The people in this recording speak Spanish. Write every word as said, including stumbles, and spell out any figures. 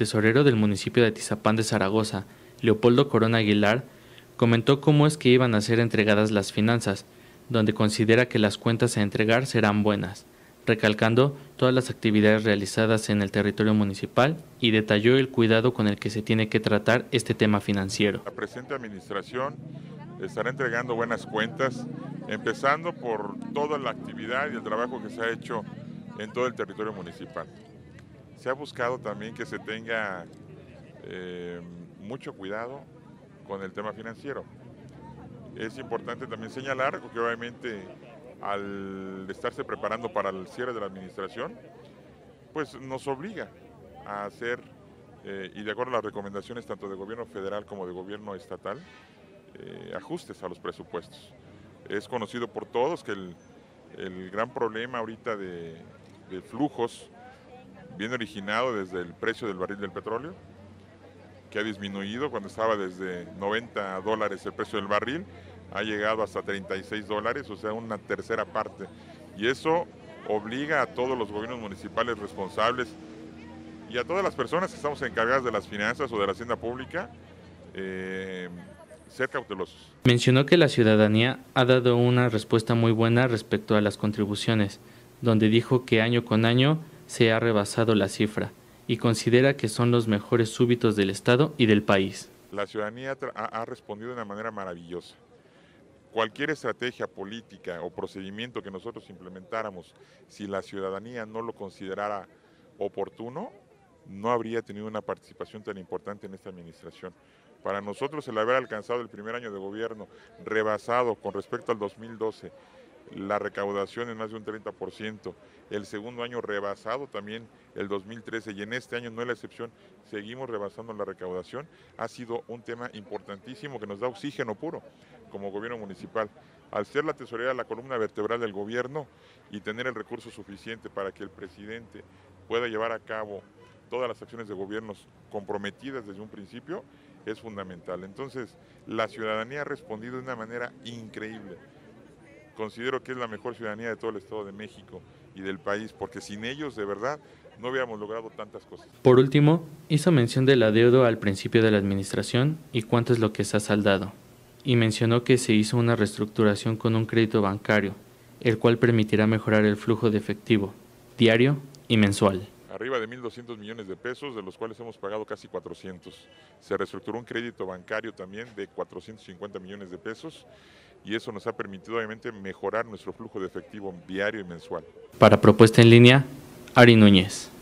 tesorero del municipio de Atizapán de Zaragoza, Leopoldo Corona Aguilar, comentó cómo es que iban a ser entregadas las finanzas, donde considera que las cuentas a entregar serán buenas, recalcando todas las actividades realizadas en el territorio municipal y detalló el cuidado con el que se tiene que tratar este tema financiero. La presente administración estará entregando buenas cuentas, empezando por toda la actividad y el trabajo que se ha hecho en todo el territorio municipal. Se ha buscado también que se tenga eh, mucho cuidado con el tema financiero. Es importante también señalar que obviamente al estarse preparando para el cierre de la administración, pues nos obliga a hacer, eh, y de acuerdo a las recomendaciones tanto de gobierno federal como de gobierno estatal, eh, ajustes a los presupuestos. Es conocido por todos que el, el gran problema ahorita de, de flujos viene originado desde el precio del barril del petróleo, que ha disminuido cuando estaba desde noventa dólares el precio del barril, ha llegado hasta treinta y seis dólares, o sea, una tercera parte. Y eso obliga a todos los gobiernos municipales responsables y a todas las personas que estamos encargadas de las finanzas o de la hacienda pública, eh, ser cautelosos. Mencionó que la ciudadanía ha dado una respuesta muy buena respecto a las contribuciones, donde dijo que año con año se ha rebasado la cifra y considera que son los mejores súbditos del Estado y del país. La ciudadanía ha, ha respondido de una manera maravillosa. Cualquier estrategia política o procedimiento que nosotros implementáramos, si la ciudadanía no lo considerara oportuno, no habría tenido una participación tan importante en esta administración. Para nosotros el haber alcanzado el primer año de gobierno rebasado con respecto al dos mil doce, la recaudación en más de un treinta por ciento, el segundo año rebasado también el dos mil trece y en este año no es la excepción, seguimos rebasando la recaudación, ha sido un tema importantísimo que nos da oxígeno puro como gobierno municipal. Al ser la tesorería la columna vertebral del gobierno y tener el recurso suficiente para que el presidente pueda llevar a cabo todas las acciones de gobiernos comprometidas desde un principio, es fundamental. Entonces, la ciudadanía ha respondido de una manera increíble. Considero que es la mejor ciudadanía de todo el Estado de México y del país, porque sin ellos, de verdad, no hubiéramos logrado tantas cosas. Por último, hizo mención del adeudo al principio de la administración y cuánto es lo que se ha saldado, y mencionó que se hizo una reestructuración con un crédito bancario, el cual permitirá mejorar el flujo de efectivo, diario y mensual. Arriba de mil doscientos millones de pesos, de los cuales hemos pagado casi cuatrocientos. Se reestructuró un crédito bancario también de cuatrocientos cincuenta millones de pesos y eso nos ha permitido obviamente mejorar nuestro flujo de efectivo diario y mensual. Para Propuesta en Línea, Ari Núñez.